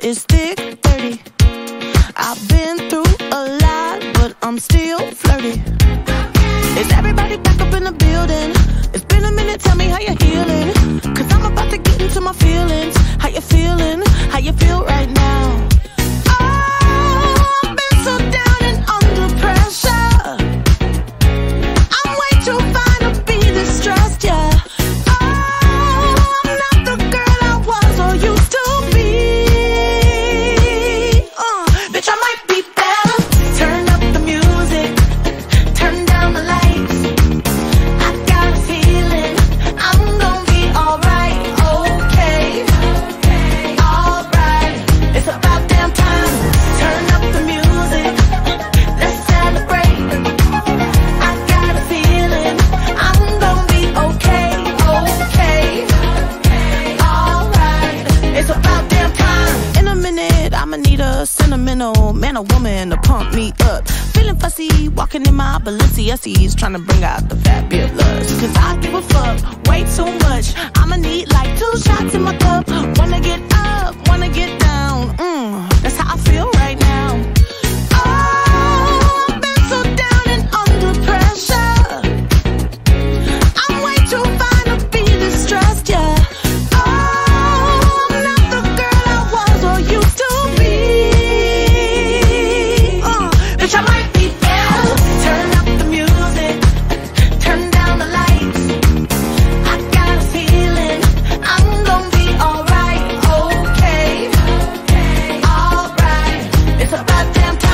is thick, 30. I've been through a lot, but I'm still flirty. Is everybody back up in the building? It's been a minute, tell me how you're healing. Cause I'm about to get into my feelings. How you feeling? How you feel right now? Oh, I've been so down and under pressure. I'm way too fine to be distressed, yeah. Sentimental man or woman to pump me up. Feeling fussy, walking in my 𝑣𝒂𝒐𝒐's, trying to bring out the fabulous. Cause I give a fuck way too much. I'ma need like 2 shots in my cup. Wanna get up, wanna get down. That's how I feel right now. Oh, I've been so down and under pressure. I'm way too fine to be distressed, yeah. It's about damn time.